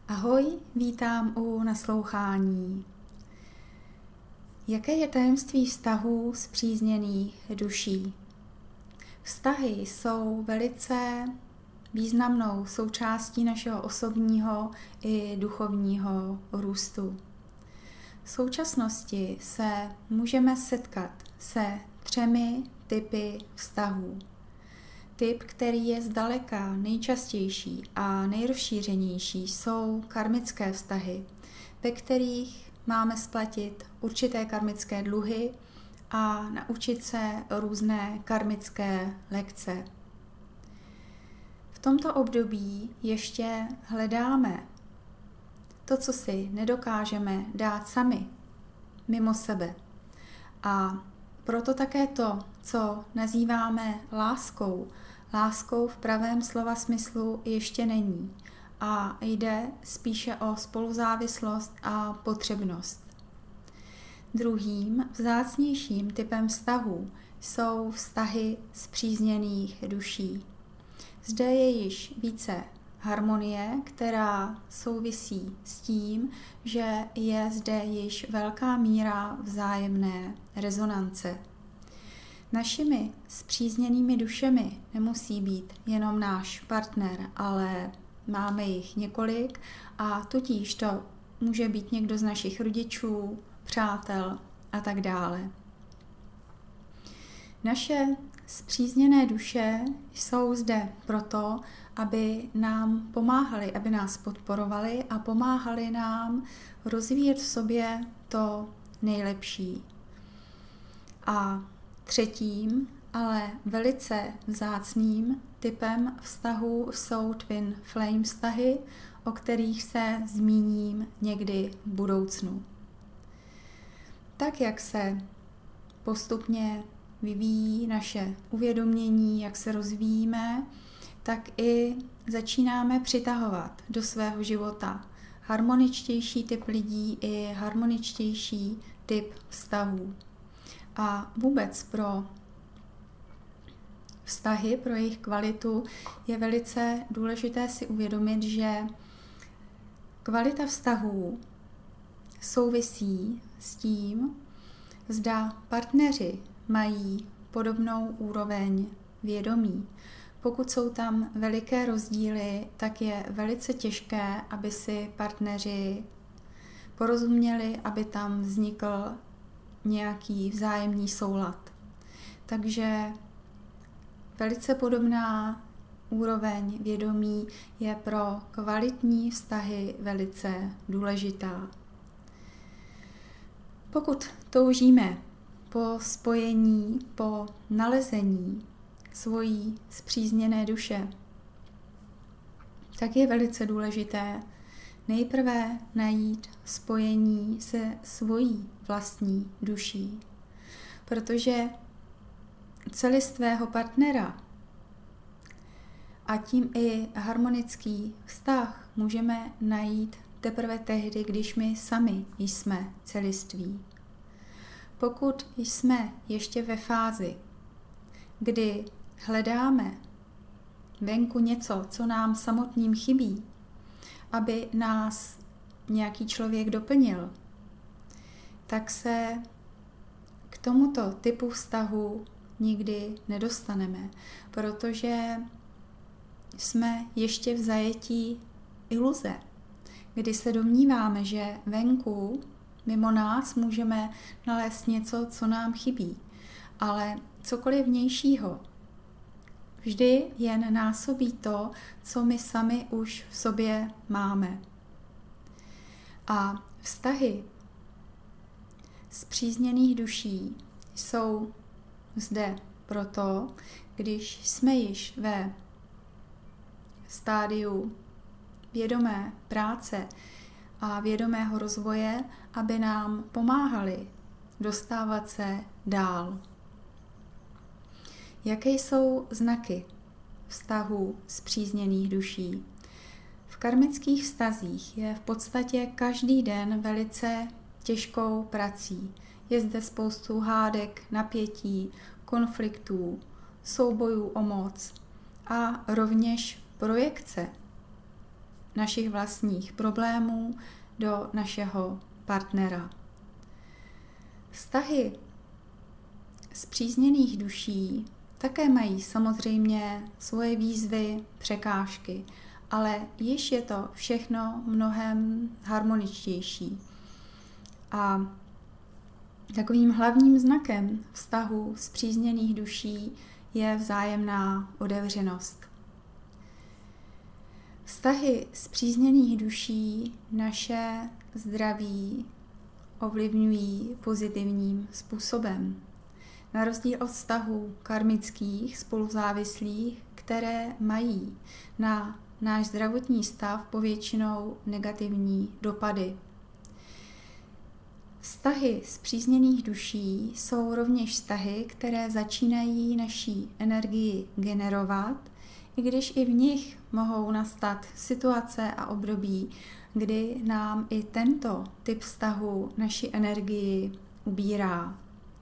Ahoj, vítám u naslouchání. Jaké je tajemství vztahů spřízněných duší? Vztahy jsou velice významnou součástí našeho osobního i duchovního růstu. V současnosti se můžeme setkat se 3 typy vztahů. Typ, který je zdaleka nejčastější a nejrozšířenější, jsou karmické vztahy, ve kterých máme splatit určité karmické dluhy a naučit se různé karmické lekce. V tomto období ještě hledáme to, co si nedokážeme dát sami, mimo sebe. A proto také to, co nazýváme láskou v pravém slova smyslu ještě není a jde spíše o spoluzávislost a potřebnost. Druhým vzácnějším typem vztahů jsou vztahy spřízněných duší. Zde je již více harmonie, která souvisí s tím, že je zde již velká míra vzájemné rezonance. Našimi spřízněnými dušemi nemusí být jenom náš partner, ale máme jich několik a tudíž to může být někdo z našich rodičů, přátel a tak dále. Naše spřízněné duše jsou zde proto, aby nám pomáhali, aby nás podporovali a pomáhali nám rozvíjet v sobě to nejlepší. A třetím, ale velice vzácným typem vztahu jsou twin flame vztahy, o kterých se zmíním někdy v budoucnu. Tak, jak se postupně vyvíjí naše uvědomění, jak se rozvíjíme, tak i začínáme přitahovat do svého života harmoničtější typ lidí i harmoničtější typ vztahů. A vůbec pro vztahy, pro jejich kvalitu je velice důležité si uvědomit, že kvalita vztahů souvisí s tím, zda partneři mají podobnou úroveň vědomí. Pokud jsou tam veliké rozdíly, tak je velice těžké, aby si partneři porozuměli, aby tam vznikl nějaký vzájemný soulad. Takže velice podobná úroveň vědomí je pro kvalitní vztahy velice důležitá. Pokud toužíme po spojení, po nalezení svojí spřízněné duše, tak je velice důležité nejprve najít spojení se svojí vlastní duší, protože celistvého partnera a tím i harmonický vztah můžeme najít teprve tehdy, když my sami jsme celiství. Pokud jsme ještě ve fázi, kdy hledáme venku něco, co nám samotným chybí, aby nás nějaký člověk doplnil, tak se k tomuto typu vztahu nikdy nedostaneme, protože jsme ještě v zajetí iluze, kdy se domníváme, že venku mimo nás můžeme nalézt něco, co nám chybí, ale cokoliv vnějšího vždy jen násobí to, co my sami už v sobě máme. A vztahy spřízněných duší jsou zde proto, když jsme již ve stádiu vědomé práce a vědomého rozvoje, aby nám pomáhali dostávat se dál. Jaké jsou znaky vztahu spřízněných duší? V karmických vztazích je v podstatě každý den velice těžkou prací. Je zde spoustu hádek, napětí, konfliktů, soubojů o moc a rovněž projekce našich vlastních problémů do našeho partnera. Vztahy spřízněných duší také mají samozřejmě svoje výzvy, překážky, ale již je to všechno mnohem harmoničtější. A takovým hlavním znakem vztahu spřízněných duší je vzájemná otevřenost. Vztahy spřízněných duší naše zdraví ovlivňují pozitivním způsobem. Na rozdíl od vztahů karmických, spoluzávislých, které mají na náš zdravotní stav povětšinou negativní dopady. Vztahy spřízněných duší jsou rovněž vztahy, které začínají naší energii generovat, i když i v nich mohou nastat situace a období, kdy nám i tento typ vztahu naši energii ubírá.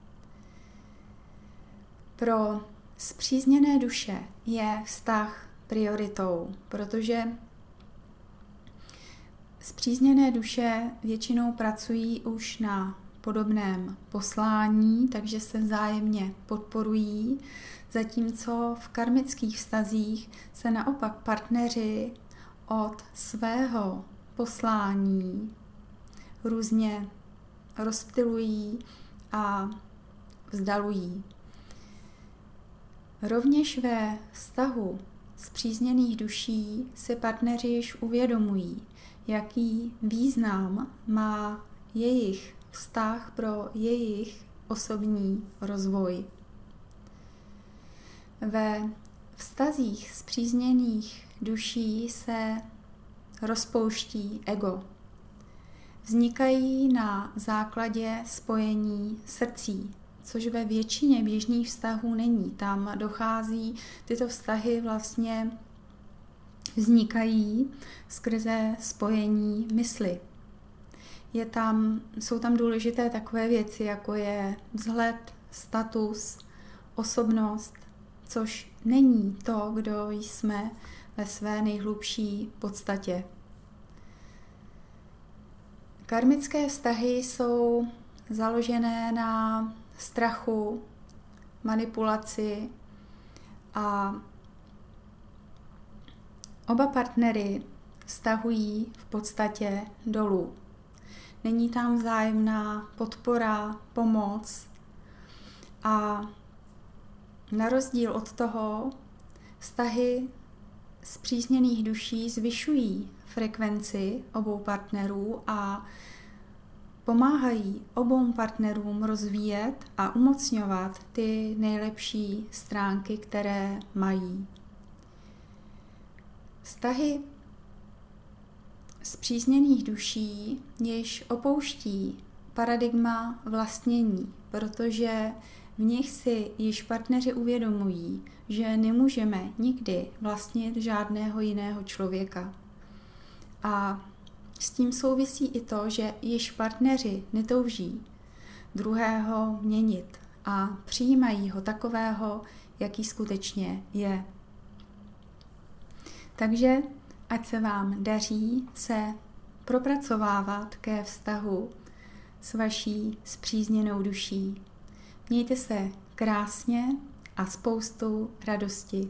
Pro spřízněné duše je vztah prioritou, protože spřízněné duše většinou pracují už na podobném poslání, takže se vzájemně podporují, zatímco v karmických vztazích se naopak partneři od svého poslání různě rozptylují a vzdalují. Rovněž ve vztahu spřízněných duší si partneři již uvědomují, jaký význam má jejich vztah pro jejich osobní rozvoj. Ve vztazích spřízněných duší se rozpouští ego. Vznikají na základě spojení srdcí, což ve většině běžných vztahů není. Tam dochází, tyto vztahy vlastně vznikají skrze spojení mysli. Jsou tam důležité takové věci, jako je vzhled, status, osobnost, což není to, kdo jsme ve své nejhlubší podstatě. Karmické vztahy jsou založené na strachu, manipulaci a oba partnery vztahují v podstatě dolů. Není tam vzájemná podpora, pomoc a na rozdíl od toho vztahy spřízněných duší zvyšují frekvenci obou partnerů a pomáhají obou partnerům rozvíjet a umocňovat ty nejlepší stránky, které mají. Vztahy spřízněných duší již opouští paradigma vlastnění, protože v nich si již partneři uvědomují, že nemůžeme nikdy vlastnit žádného jiného člověka. A s tím souvisí i to, že již partneři netouží druhého měnit a přijímají ho takového, jaký skutečně je. Takže ať se vám daří se propracovávat ke vztahu s vaší spřízněnou duší. Mějte se krásně a spoustu radosti.